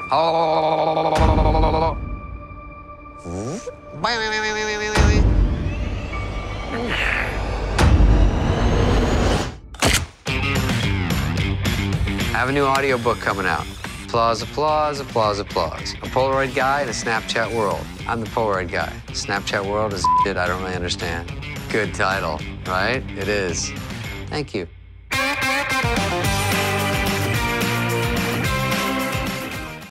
I have a new audiobook coming out. Applause, applause, applause, applause. A Polaroid guy in a Snapchat world. I'm the Polaroid guy. Snapchat world is shit I don't really understand. Good title, right? It is. Thank you.